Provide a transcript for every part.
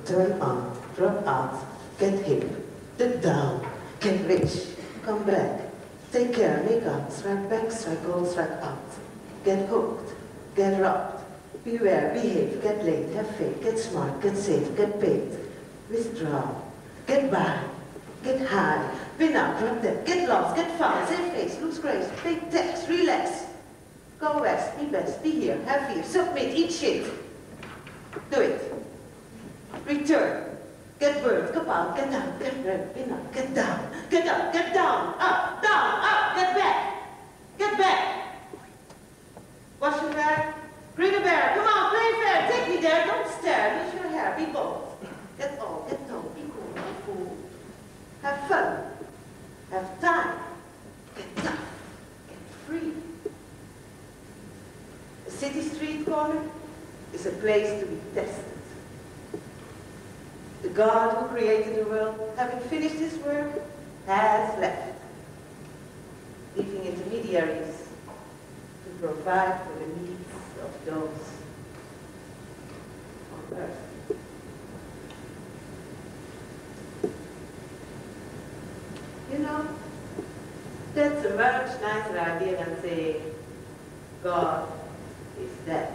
turn on, drop out, get hip, dip down, get rich, come back, take care, make up, strike back, strike all, strike out, get hooked, get robbed, beware, behave, get late, have faith, get smart, get safe, get paid, withdraw, get by, get high, win out, drop dead, get lost, get found, save face, lose grace, pay tax, relax, go west, be best, be here, have fear, submit, eat shit, do it, return. Get burned, come out, get down, get red, win out, get down, get up, get down, up, get back. Wash your hair, bring a bear, come on, play fair, take me there, don't stare, use your hair, be bold. Get all, get tall, be cool, be fool. Have fun, have time, get tough, get free. A city street corner is a place to be tested. The God who created the world, having finished his work, has left, leaving intermediaries to provide for the needs of those on earth. You know, that's a much nicer idea than saying God is dead.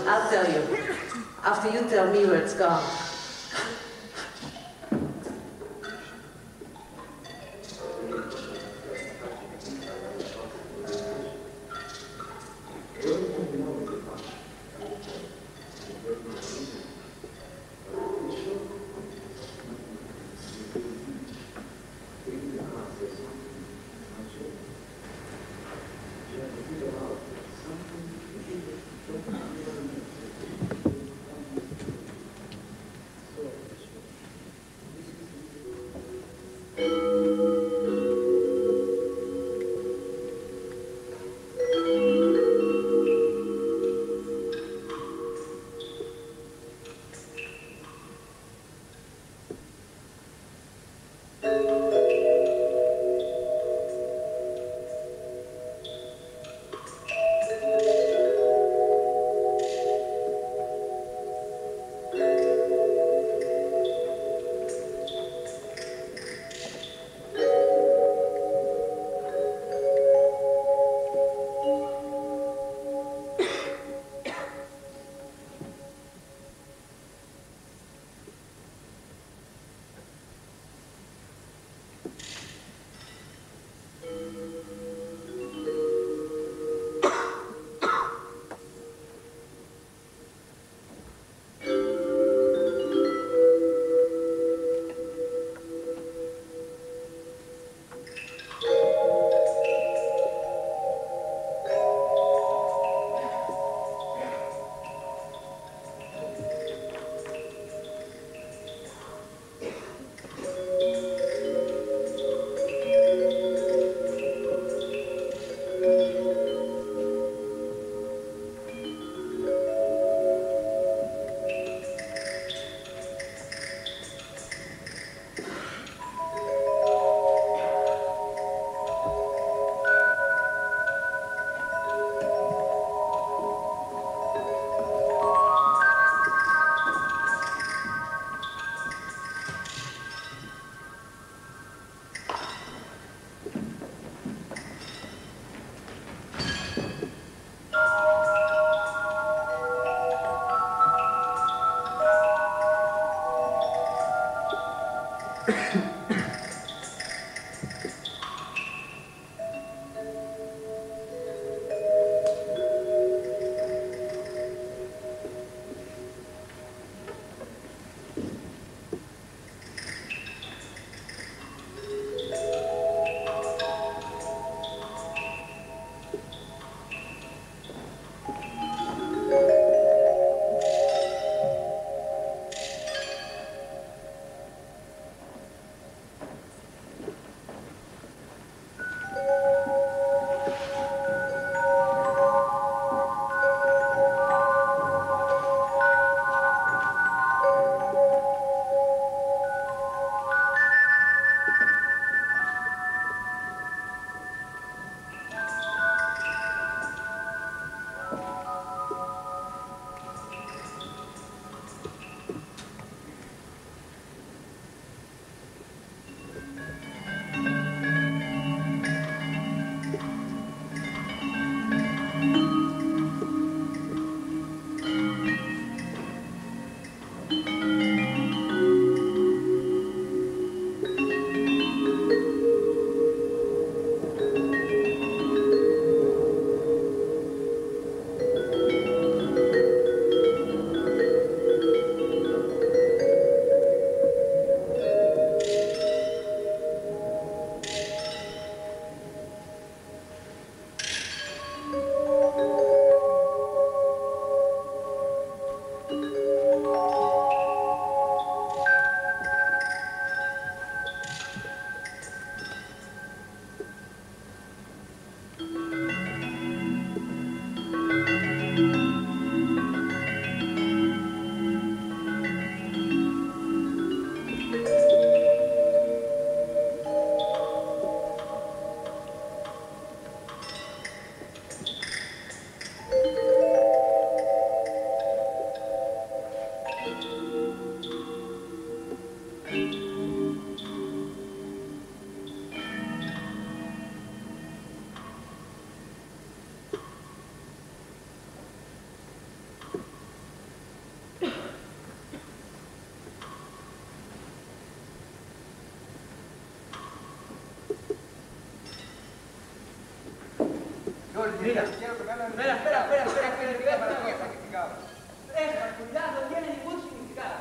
I'll tell you. After you tell me where it's gone. Mira, espera, cuidado, no tiene ningún significado.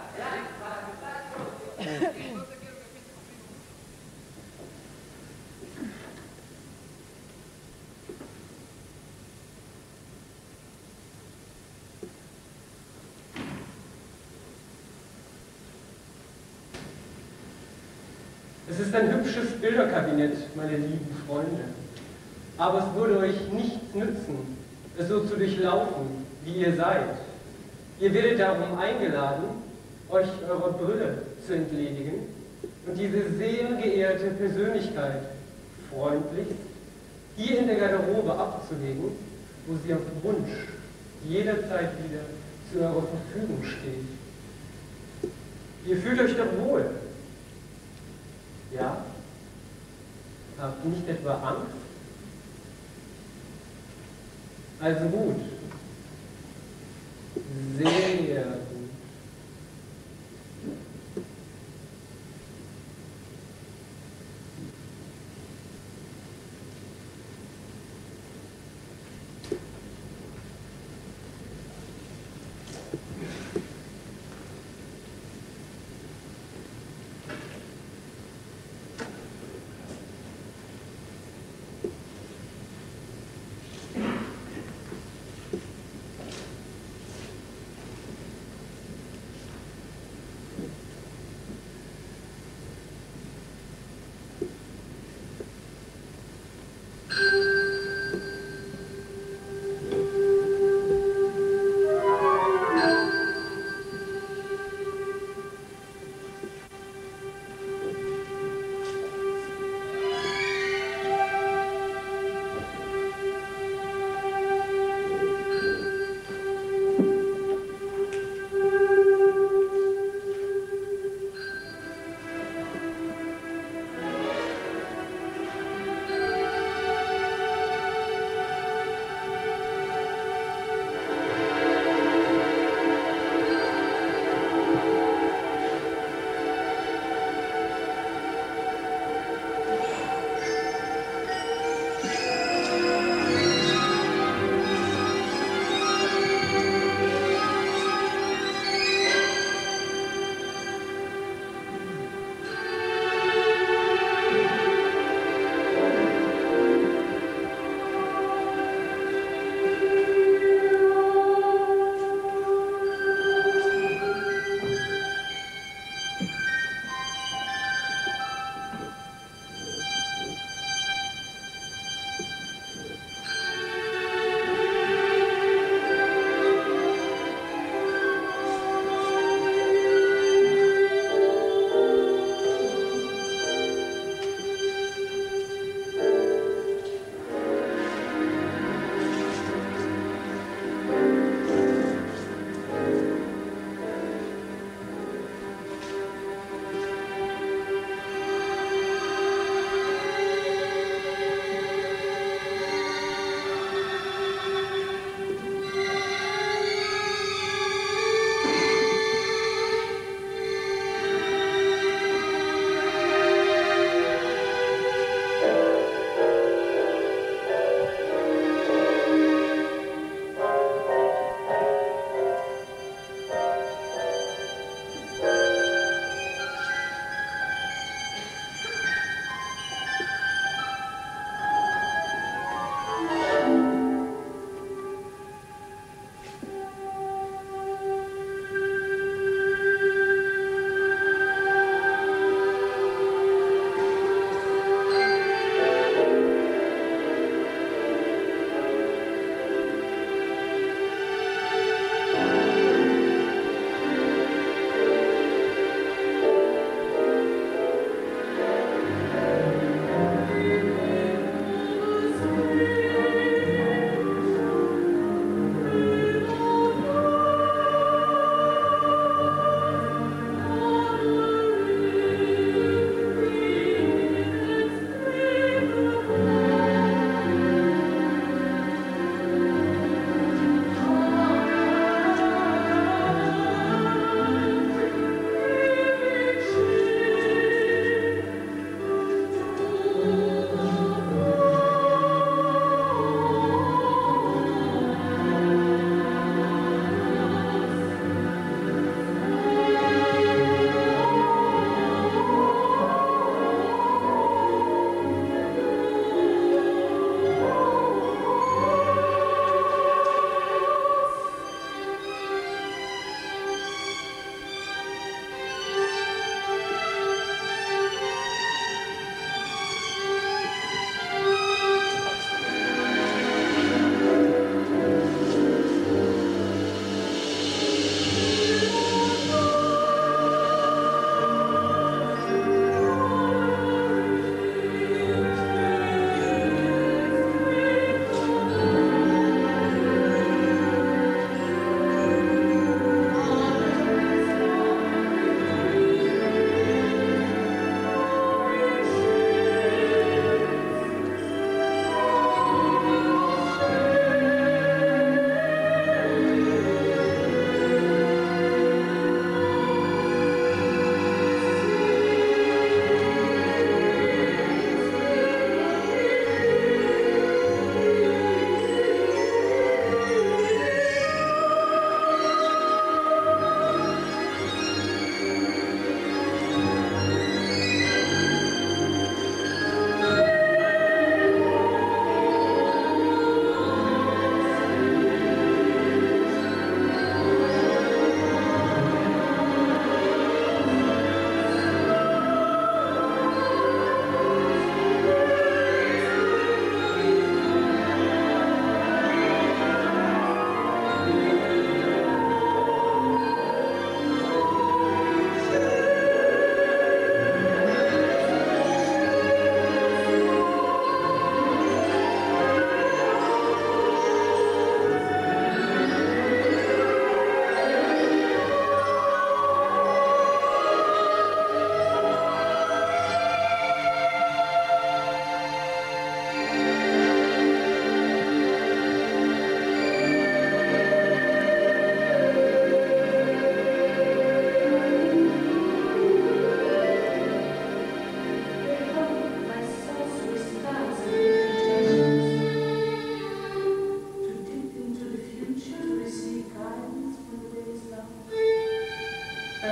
Es ist ein hübsches Bilderkabinett, meine lieben Freunde. Aber es würde euch nichts nützen, es so zu durchlaufen, wie ihr seid. Ihr werdet darum eingeladen, euch eurer Brille zu entledigen und diese sehr geehrte Persönlichkeit freundlichst hier in der Garderobe abzulegen, wo sie auf Wunsch jederzeit wieder zu eurer Verfügung steht. Ihr fühlt euch doch wohl. Ja? Habt nicht etwa Angst? Also gut. Sehr gut.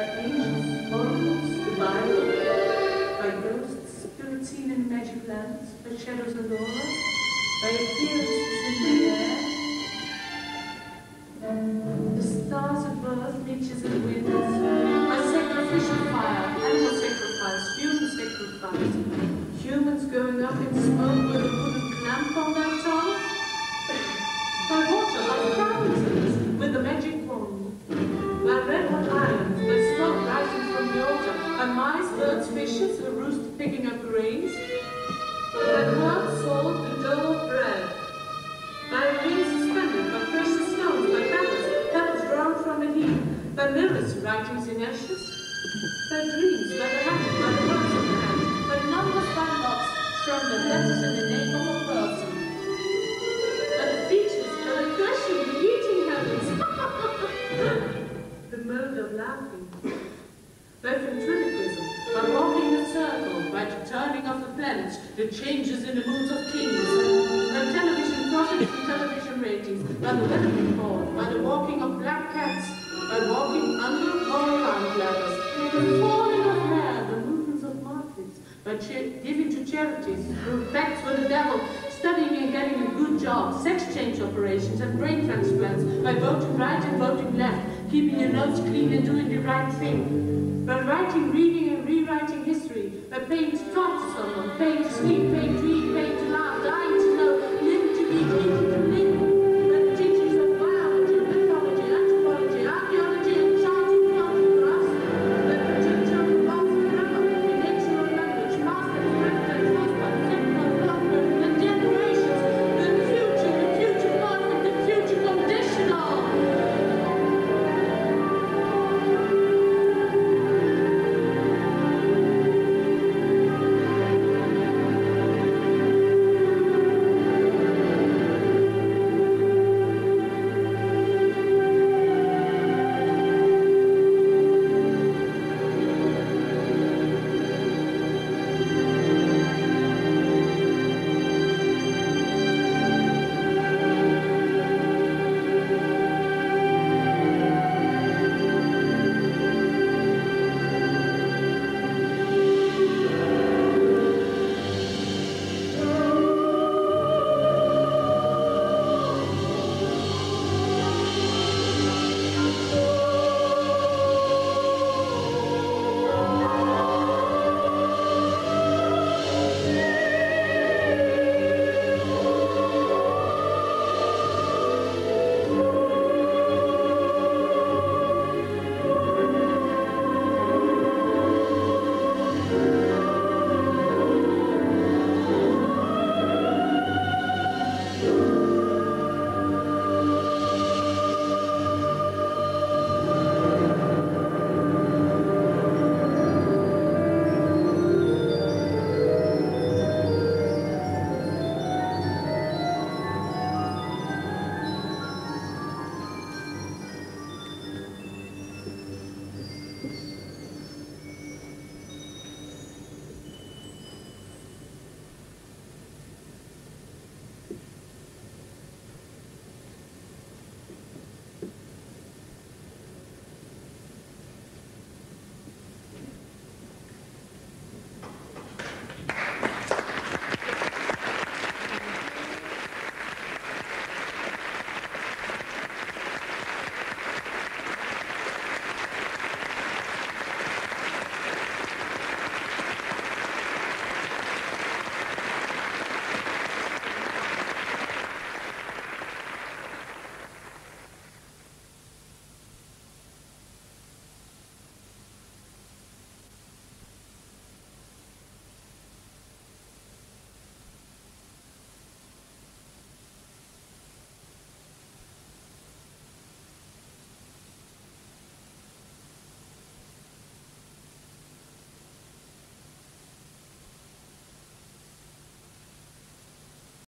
by angels, oracles, the Bible, by ghosts, spirits seen in magic lands, by shadows and auras, by appearances in the air. The stars of birth, niches and winds, by sacrificial fire, animal sacrifice, human sacrifice, humans going up in smoke with a wooden clamp on their tongue, by water, by fountains, with a magic wand, by red-hot irons, by smoke rising from the altar, by mice, birds, fishes, a rooster picking up grains, by curd, salt, the dough of bread, by rings suspended, by precious stones, by petals drawn from a heap, by mirrors, writings in ashes, by dreams, by the hand, by the words of the hand, by numbers, by knots, from the letters in the name of a person, by the features, by the question, the eating habits, the mode of laughing, by ventriloquism, by walking a circle, by the turning of the planets, the changes in the moods of kings, by television profits and television ratings, by the weather report, by the walking of black cats, by walking under or around ladders, the falling of hair, the movements of markets, by giving to charities, pacts with the devil, studying and getting a good job, sex change operations and brain transplants, by voting right and voting left, keeping your nose clean and doing the right thing, by writing, reading and rewriting history, by paying to talk to someone, paying to sleep, paying to eat,